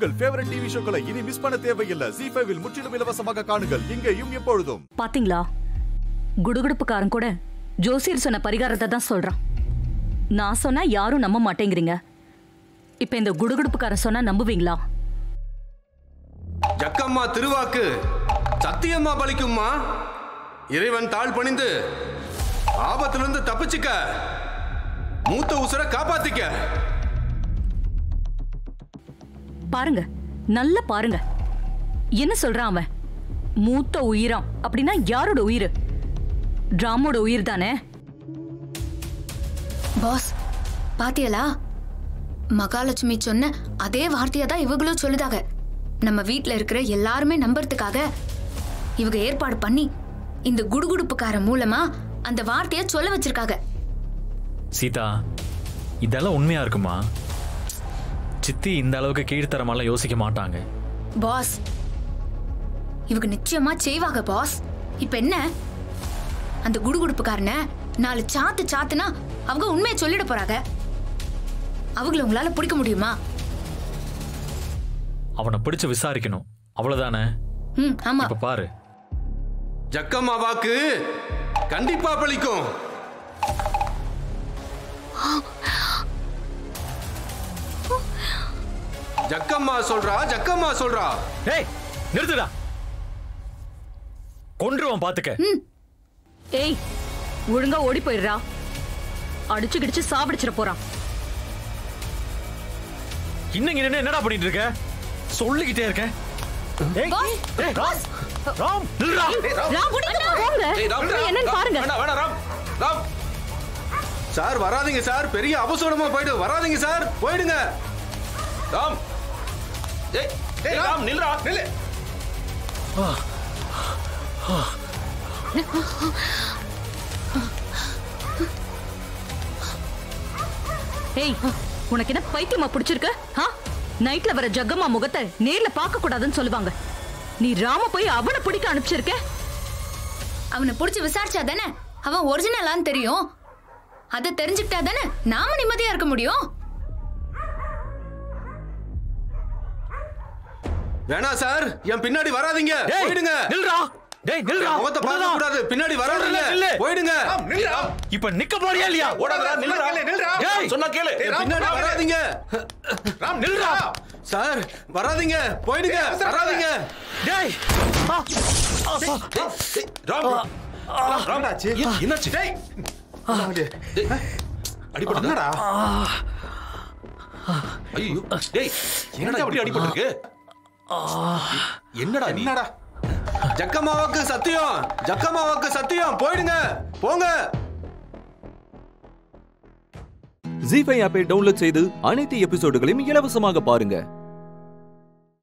உங்கள் favourite TV ஷோக்களை இனி miss பண்ண தேவையில்லை. ZEE5 இல் முற்றிலும் இலவசமாக காணுங்கள். இங்கேயும் எப்பொழுதும். பாத்தீங்களா, குடுகுடுப்புக்காரன் கூட ஜோசியர் சொன்ன பரிகாரத்தை தான் சொல்றான். நான் சொன்னா யாரும் நம்ப மாட்டேங்கிறீங்க. இப்ப இந்த குடுகுடுப்புக்காரன் சொன்னா நம்புவீங்களா? ஜக்கம்மா திருவாக்கு சத்தியம்மா பலிக்கும்மா. இறைவன் தாழ் பணிந்து ஆபத்திலிருந்து தப்பிச்சுக்க, மூத்த உசுரை காப்பாத்திக்க. பாருங்க, நல்ல பாருங்க, என்ன சொல்றான் அவன்? மூத்த உயிராம் அப்படின்னா யாரோட உயிர்? ராமோட உயிர் தானே. பாஸ் பாத்தியலா, மகாலட்சுமி சொன்ன அதே வார்த்தையா தான் இவங்களும் சொல்லுதாங்க. நம்ம வீட்டுல இருக்கிற எல்லாருமே நம்புறதுக்காக இவங்க ஏற்பாடு பண்ணி இந்த குடுகுடுப்புக்கார மூலமா அந்த வார்த்தைய சொல்ல வச்சிருக்காங்க. சீதா, இதெல்லாம் உண்மையா இருக்குமா? சித்தி இந்த அளவுக்கு கீழ்த்தரமாலாம் யோசிக்க மாட்டாங்க. பாஸ் இவங்க நிச்சயமா செய்வாங்க பாஸ். இப்ப என்ன, அந்த குடுகுடுப்புக்காரன 4 சாத்து சாத்துனா அவங்க உண்மையை சொல்லிட போறாங்க. அவங்கள உங்களால பிடிக்க முடியுமா? அவனை பிடிச்சு விசாரிக்கணும், அவ்வளவுதானே? ஆமா. இப்ப பாரு, ஜக்கம்மா வாக்கு கண்டிப்பா பலிக்கும். ஜக்கம்மா சொல்றா, ஜக்கம்மா சொல்றா. ஏய் நிறுத்துடா, கொன்றுவான் பாத்துக்க. ஏய், ஒழுங்கா ஓடி போயிடுறா. அடிச்சு கிடிச்சு சாப்பிடிச்சிட போறான். இன்னைக்கு என்னடா பண்ணிட்டு இருக்க? சொல்லிக்கிட்டே இருக்க. என்னன்னு பாருங்க. சார் வராதீங்க சார், பெரிய அபசோடமா போயிடு. வராதீங்க சார், போயிடுங்க. ராம், ராம் நில்றா, நில்லு. ஏய், உனக்கு என்ன பைத்தியமா பிடிச்சிருக்கு? நைட்ல வர ஜக்கம்மா முகத்தை நேர்ல பார்க்க கூடாதுன்னு சொல்லுவாங்க. நீ ராம போய் அவனை பிடிக்க அனுப்பிச்சிருக்க. அவனை பிடிச்சு விசாரிச்சா தானே அவன் ஒரிஜினலான்னு தெரியும். அதை தெரிஞ்சுக்கிட்டா தானே நாம நிம்மதியா இருக்க முடியும். வேணா சார், என் பின்னாடி வராதீங்க, போயிடுங்க. நில்றா, டேய் நில்றா. முகத்தை பார்க்க கூடாது, பின்னாடி வராதீங்க, போயிடுங்க. இப்ப நிக்க போறியா இல்லையா? ஓடாதடா, நில்றா, நில்றா. டேய் சொன்னா கேளு, பின்னாடி வராதீங்க. ராம் நில்றா. சார் வராதீங்க, போயிடுங்க, வராதீங்க. டேய் ராம், ராம் என்னாச்சு? டேய் அடிபட்டடா. ஐயோ டேய், என்னடா இப்படி அடிபட்டிருக்கு? என்னடா என்னடா? ஜக்கம்மாவுக்கு சத்தியம், ஜக்கம்மாவுக்கு சத்தியம், போயிடுங்க, போங்க. ZEE5 ஆப்பை டவுன்லோட் செய்து அனைத்து எபிசோடுகளையும் இலவசமாக பாருங்க.